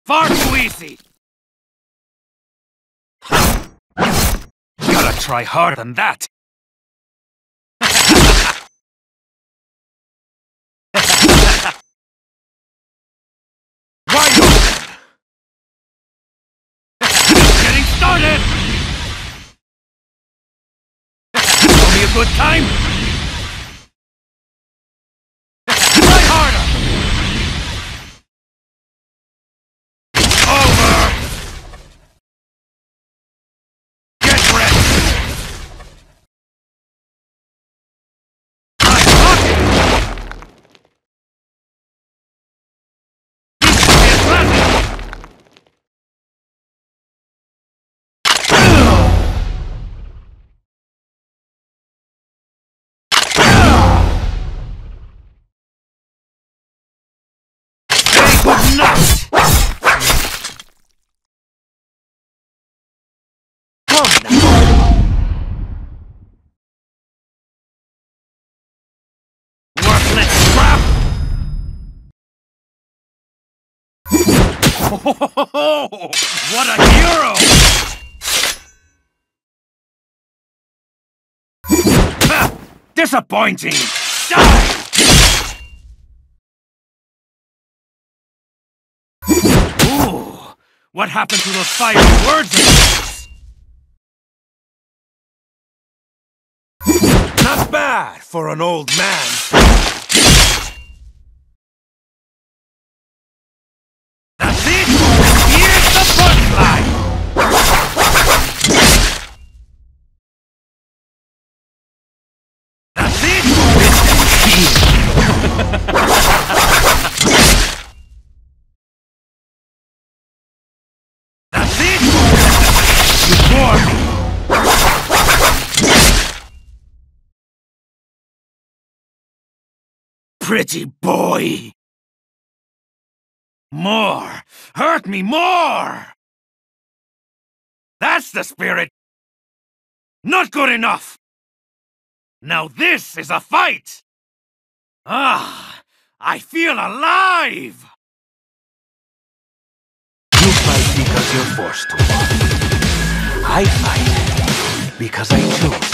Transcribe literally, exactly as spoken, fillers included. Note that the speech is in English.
Far too easy! Gotta try harder than that! Wide open! Just getting started! Show me a good time! Try harder! Over! Get ready! I'm talking! It's laughing! Good night! Come now! Worthless crap! Oh, what a hero! Ha! Disappointing! Die! Ooh, what happened to those fiery words of yours? Not bad for an old man. That's it! Here's the punchline! That's it! That's it! You bore me! Pretty boy! More! Hurt me more! That's the spirit! Not good enough! Now this is a fight! Ah! I feel alive! You fight because you're forced to. I fight because I choose.